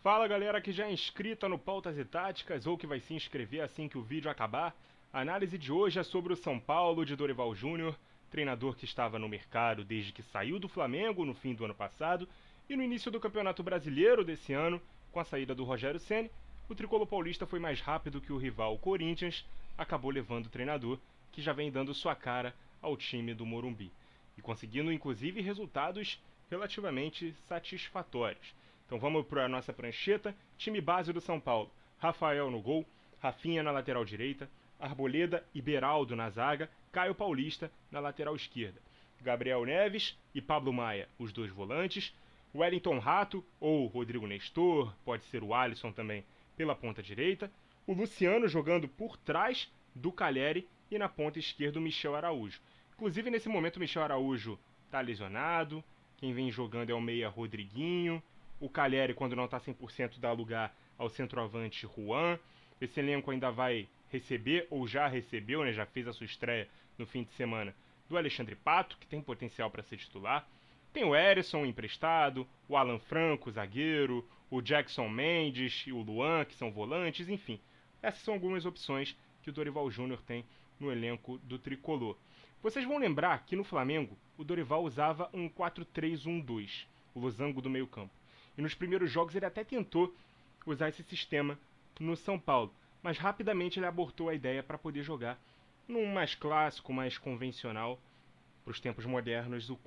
Fala galera que já é inscrita no Pautas e Táticas ou que vai se inscrever assim que o vídeo acabar. A análise de hoje é sobre o São Paulo de Dorival Júnior, treinador que estava no mercado desde que saiu do Flamengo no fim do ano passado e no início do Campeonato Brasileiro desse ano, com a saída do Rogério Ceni, o tricolor paulista foi mais rápido que o rival Corinthians, acabou levando o treinador que já vem dando sua cara ao time do Morumbi e conseguindo inclusive resultados relativamente satisfatórios. Então vamos para a nossa prancheta. Time base do São Paulo: Rafael no gol, Rafinha na lateral direita, Arboleda e Beraldo na zaga, Caio Paulista na lateral esquerda, Gabriel Neves e Pablo Maia, os dois volantes, Wellington Rato ou Rodrigo Nestor, pode ser o Alisson também, pela ponta direita, o Luciano jogando por trás do Calleri e na ponta esquerda o Michel Araújo. Inclusive nesse momento o Michel Araújo está lesionado, quem vem jogando é o meia Rodriguinho, o Calleri, quando não está 100%, dá lugar ao centroavante Juan. Esse elenco ainda vai receber, ou já recebeu, já fez a sua estreia no fim de semana, do Alexandre Pato, que tem potencial para ser titular. Tem o Erisson emprestado, o Alan Franco, zagueiro, o Jackson Mendes e o Luan, que são volantes, enfim. Essas são algumas opções que o Dorival Júnior tem no elenco do tricolor. Vocês vão lembrar que no Flamengo o Dorival usava um 4-3-1-2, o losango do meio campo. E nos primeiros jogos ele até tentou usar esse sistema no São Paulo, mas rapidamente ele abortou a ideia para poder jogar num mais clássico, mais convencional, para os tempos modernos, o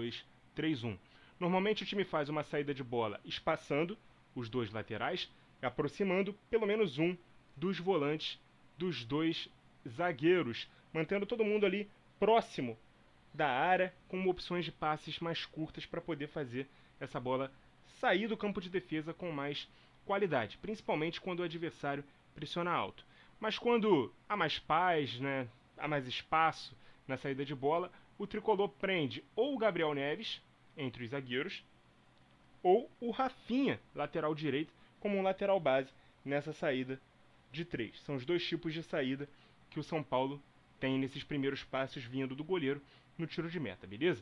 4-2-3-1. Normalmente o time faz uma saída de bola espaçando os dois laterais, aproximando pelo menos um dos volantes dos dois zagueiros, mantendo todo mundo ali próximo da área, com opções de passes mais curtas para poder fazer essa bola sair do campo de defesa com mais qualidade, principalmente quando o adversário pressiona alto. Mas quando há mais paz, há mais espaço na saída de bola, o tricolor prende ou o Gabriel Neves entre os zagueiros ou o Rafinha, lateral direito, como um lateral base nessa saída de três. São os dois tipos de saída que o São Paulo tem nesses primeiros passos vindo do goleiro no tiro de meta, beleza?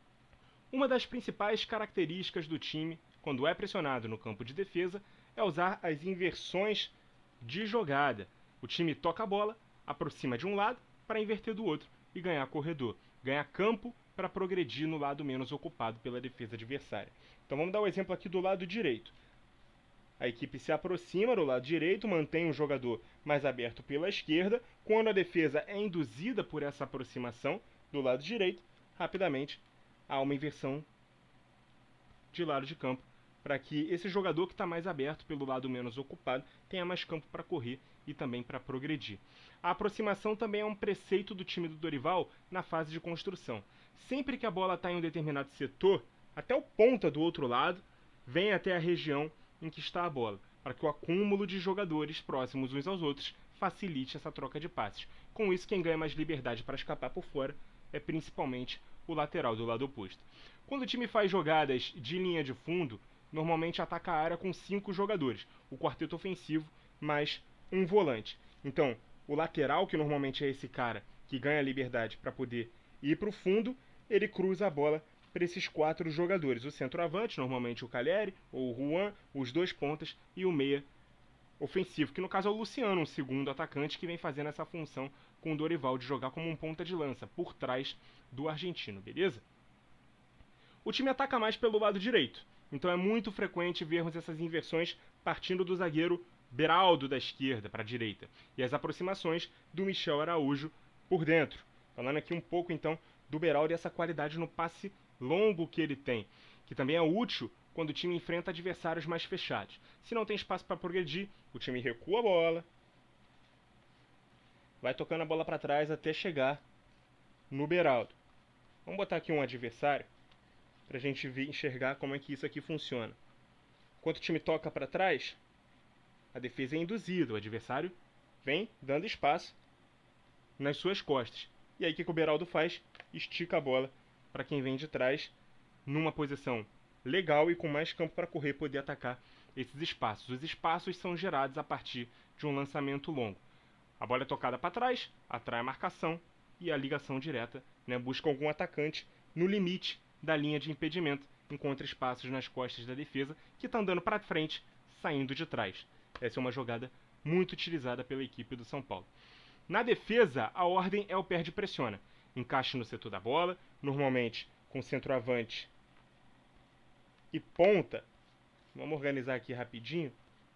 Uma das principais características do time, quando é pressionado no campo de defesa, é usar as inversões de jogada. O time toca a bola, aproxima de um lado para inverter do outro e ganhar corredor, ganhar campo para progredir no lado menos ocupado pela defesa adversária. Então vamos dar um exemplo aqui do lado direito. A equipe se aproxima do lado direito, mantém o jogador mais aberto pela esquerda. Quando a defesa é induzida por essa aproximação do lado direito, rapidamente há uma inversão de lado de campo para que esse jogador que está mais aberto pelo lado menos ocupado tenha mais campo para correr e também para progredir. A aproximação também é um preceito do time do Dorival na fase de construção. Sempre que a bola está em um determinado setor, até o ponta do outro lado vem até a região em que está a bola, para que o acúmulo de jogadores próximos uns aos outros facilite essa troca de passes. Com isso, quem ganha mais liberdade para escapar por fora é principalmente o lateral do lado oposto. Quando o time faz jogadas de linha de fundo, normalmente ataca a área com 5 jogadores, o quarteto ofensivo mais um volante. Então, o lateral, que normalmente é esse cara que ganha a liberdade para poder ir para o fundo, ele cruza a bola para esses 4 jogadores. O centroavante, normalmente o Calleri ou o Juan, os dois pontas e o meia ofensivo, que no caso é o Luciano, um segundo atacante que vem fazendo essa função com o Dorival de jogar como um ponta de lança por trás do argentino, beleza? O time ataca mais pelo lado direito, então é muito frequente vermos essas inversões partindo do zagueiro Beraldo da esquerda para a direita e as aproximações do Michel Araújo por dentro. Falando aqui um pouco então do Beraldo e essa qualidade no passe longo que ele tem, que também é útil quando o time enfrenta adversários mais fechados. Se não tem espaço para progredir, o time recua a bola, vai tocando a bola para trás até chegar no Beraldo. Vamos botar aqui um adversário para a gente enxergar como é que isso aqui funciona. Enquanto o time toca para trás, a defesa é induzida, o adversário vem dando espaço nas suas costas. E aí o que o Beraldo faz? Estica a bola para quem vem de trás, numa posição legal e com mais campo para correr, poder atacar esses espaços. Os espaços são gerados a partir de um lançamento longo. A bola é tocada para trás, atrai a marcação e a ligação direta, busca algum atacante no limite da linha de impedimento, encontra espaços nas costas da defesa, que está andando para frente saindo de trás. Essa é uma jogada muito utilizada pela equipe do São Paulo. Na defesa, a ordem é o perde-pressiona. Encaixe no setor da bola, normalmente com centroavante e ponta. Vamos organizar aqui rapidinho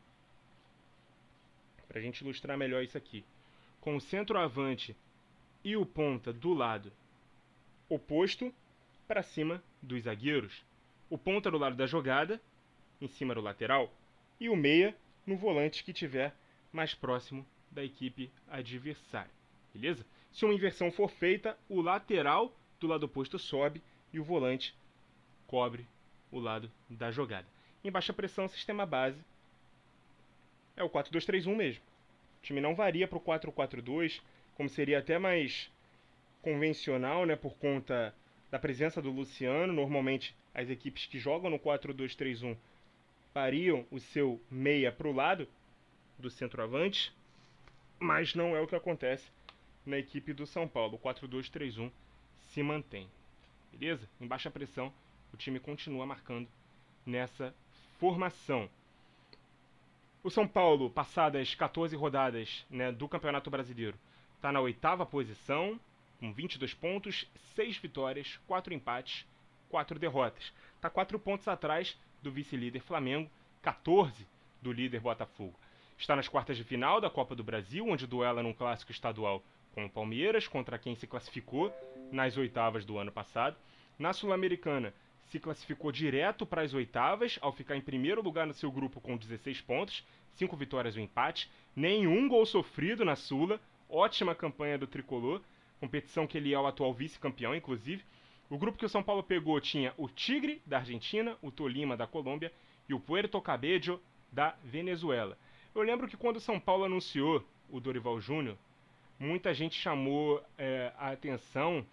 para a gente ilustrar melhor isso aqui. Com o centroavante e o ponta do lado oposto para cima dos zagueiros. O ponta do lado da jogada, em cima do lateral, e o meia no volante que tiver mais próximo da equipe adversária. Beleza? Se uma inversão for feita, o lateral do lado oposto sobe e o volante cobre o lado da jogada. Em baixa pressão, sistema base é o 4-2-3-1 mesmo. O time não varia para o 4-4-2, como seria até mais convencional, né, por conta da presença do Luciano. Normalmente, as equipes que jogam no 4-2-3-1 variam o seu meia para o lado do centroavante, mas não é o que acontece na equipe do São Paulo. O 4-2-3-1 se mantém. Beleza? Em baixa pressão, o time continua marcando nessa formação. O São Paulo, passadas 14 rodadas, né, do Campeonato Brasileiro, está na 8ª posição, com 22 pontos, 6 vitórias, 4 empates, 4 derrotas. Está 4 pontos atrás do vice-líder Flamengo, 14 do líder Botafogo. Está nas quartas de final da Copa do Brasil, onde duela num clássico estadual com o Palmeiras, contra quem se classificou nas oitavas do ano passado. Na Sul-Americana, se classificou direto para as oitavas, ao ficar em primeiro lugar no seu grupo com 16 pontos, 5 vitórias e um empate, nenhum gol sofrido na Sula, ótima campanha do Tricolor, competição que ele é o atual vice-campeão, inclusive. O grupo que o São Paulo pegou tinha o Tigre, da Argentina, o Tolima, da Colômbia, e o Puerto Cabello, da Venezuela. Eu lembro que quando o São Paulo anunciou o Dorival Júnior, muita gente chamou a atenção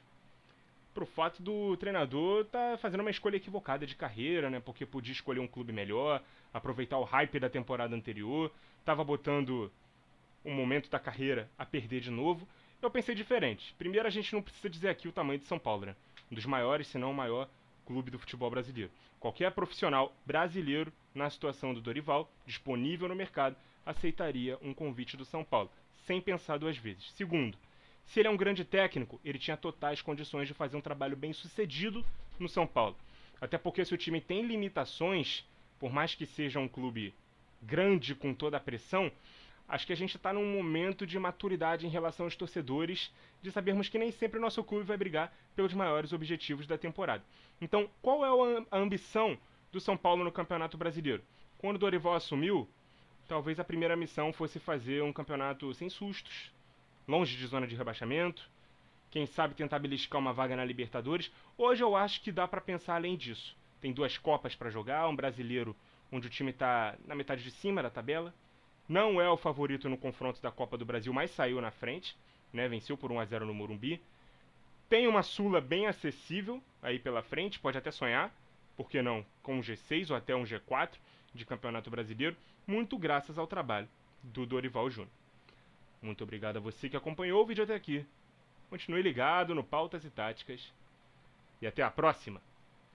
pro fato do treinador estar fazendo uma escolha equivocada de carreira, né? Porque podia escolher um clube melhor, aproveitar o hype da temporada anterior, estava botando um momento da carreira a perder de novo. Eu pensei diferente. Primeiro, a gente não precisa dizer aqui o tamanho de São Paulo, né? Um dos maiores, se não o maior clube do futebol brasileiro. Qualquer profissional brasileiro, na situação do Dorival, disponível no mercado, aceitaria um convite do São Paulo, sem pensar duas vezes. Segundo, se ele é um grande técnico, ele tinha totais condições de fazer um trabalho bem sucedido no São Paulo. Até porque se o time tem limitações, por mais que seja um clube grande com toda a pressão, acho que a gente está num momento de maturidade em relação aos torcedores, de sabermos que nem sempre o nosso clube vai brigar pelos maiores objetivos da temporada. Então, qual é a ambição do São Paulo no Campeonato Brasileiro? Quando o Dorival assumiu, talvez a primeira missão fosse fazer um campeonato sem sustos, longe de zona de rebaixamento, quem sabe tentar beliscar uma vaga na Libertadores. Hoje eu acho que dá para pensar além disso. Tem 2 Copas para jogar, um brasileiro onde o time está na metade de cima da tabela. Não é o favorito no confronto da Copa do Brasil, mas saiu na frente, né? Venceu por 1-0 no Morumbi. Tem uma Sula bem acessível aí pela frente, pode até sonhar, por que não, com um G6 ou até um G4 de Campeonato Brasileiro, muito graças ao trabalho do Dorival Júnior. Muito obrigado a você que acompanhou o vídeo até aqui. Continue ligado no Pautas e Táticas e até a próxima!